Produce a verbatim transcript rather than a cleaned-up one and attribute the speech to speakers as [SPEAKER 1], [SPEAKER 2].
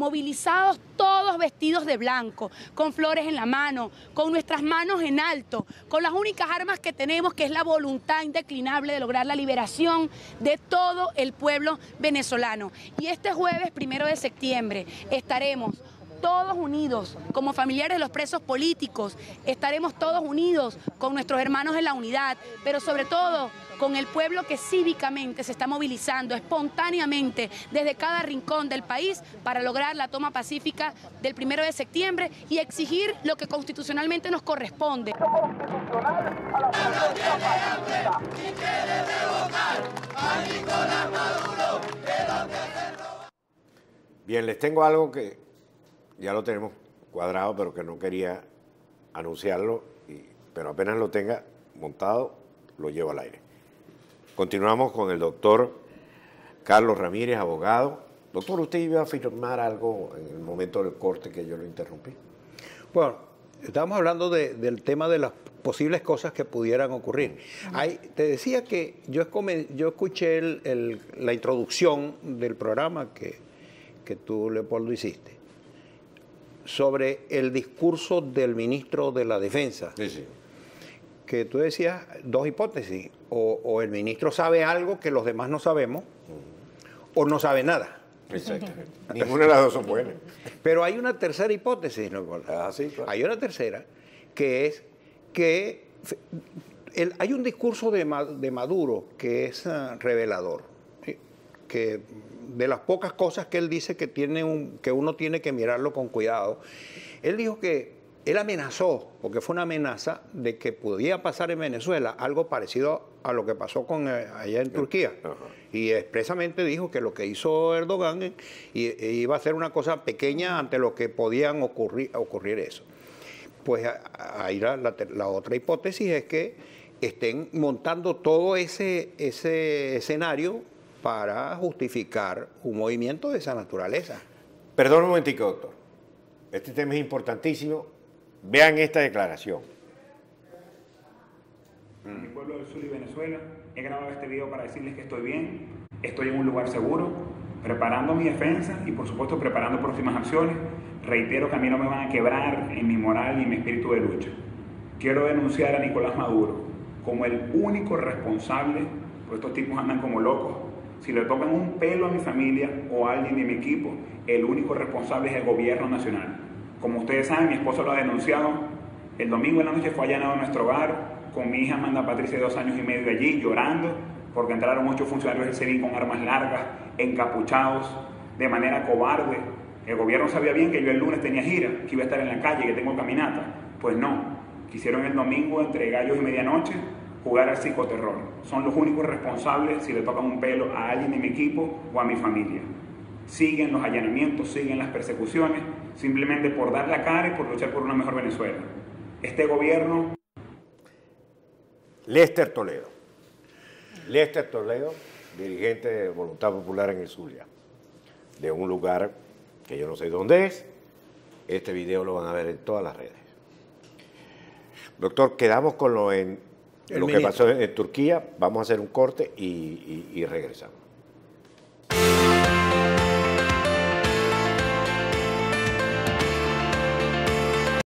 [SPEAKER 1] movilizados todos vestidos de blanco, con flores en la mano, con nuestras manos en alto, con las únicas armas que tenemos, que es la voluntad indeclinable de lograr la liberación de todo el pueblo venezolano. Y este jueves, primero de septiembre, estaremos todos unidos, como familiares de los presos políticos, estaremos todos unidos con nuestros hermanos en la unidad, pero sobre todo con el pueblo que cívicamente se está movilizando espontáneamente desde cada rincón del país para lograr la toma pacífica del primero de septiembre y exigir lo que constitucionalmente nos corresponde.
[SPEAKER 2] Bien, les tengo algo que ya lo tenemos cuadrado, pero que no quería anunciarlo, y, pero apenas lo tenga montado, lo llevo al aire. Continuamos con el doctor Carlos Ramírez, abogado. Doctor, ¿usted iba a afirmar algo en el momento del corte que yo lo interrumpí?
[SPEAKER 3] Bueno, estábamos hablando de, del tema de las posibles cosas que pudieran ocurrir. Hay, te decía que yo, yo escuché el, el, la introducción del programa que, que tú, Leopoldo, hiciste, sobre el discurso del ministro de la Defensa.
[SPEAKER 2] Sí, sí.
[SPEAKER 3] Que tú decías dos hipótesis, o, o el ministro sabe algo que los demás no sabemos, uh-huh. o no sabe nada.
[SPEAKER 2] Exactamente. Ninguna de las dos son buenas.
[SPEAKER 3] Pero hay una tercera hipótesis, ¿no?
[SPEAKER 2] Ah, sí, claro.
[SPEAKER 3] Hay una tercera, que es que el, hay un discurso de, de Maduro que es uh, revelador, ¿sí? Que de las pocas cosas que él dice que, tiene un, que uno tiene que mirarlo con cuidado. Él dijo que él amenazó, porque fue una amenaza, de que podía pasar en Venezuela algo parecido a lo que pasó con, eh, allá en Turquía. Uh-huh. Y expresamente dijo que lo que hizo Erdogan eh, iba a ser una cosa pequeña ante lo que podían ocurrir, ocurrir eso. Pues ahí la, la, la otra hipótesis es que estén montando todo ese, ese escenario para justificar un movimiento de esa naturaleza.
[SPEAKER 2] Perdón un momentico, doctor. Este tema es importantísimo. Vean esta declaración.
[SPEAKER 4] Mi pueblo del sur y Venezuela, he grabado este video para decirles que estoy bien, estoy en un lugar seguro, preparando mi defensa y por supuesto preparando próximas acciones. Reitero que a mí no me van a quebrar en mi moral y en mi espíritu de lucha. Quiero denunciar a Nicolás Maduro como el único responsable, porque estos tipos andan como locos. Si le tocan un pelo a mi familia o a alguien de mi equipo, el único responsable es el gobierno nacional. Como ustedes saben, mi esposo lo ha denunciado. El domingo en la noche fue allanado en nuestro hogar, con mi hija Amanda Patricia de dos años y medio allí, llorando, porque entraron ocho funcionarios del SEBIN con armas largas, encapuchados, de manera cobarde. El gobierno sabía bien que yo el lunes tenía gira, que iba a estar en la calle, que tengo caminata. Pues no, quisieron el domingo, entre gallos y medianoche, jugar al psicoterror. Son los únicos responsables si le tocan un pelo a alguien de mi equipo o a mi familia. Siguen los allanamientos, siguen las persecuciones, simplemente por dar la cara y por luchar por una mejor Venezuela. Este gobierno...
[SPEAKER 2] Lester Toledo. Lester Toledo, dirigente de Voluntad Popular en el Zulia, de un lugar que yo no sé dónde es. Este video lo van a ver en todas las redes. Doctor, quedamos con lo, en, lo que pasó en, en Turquía. Vamos a hacer un corte y, y, y regresamos.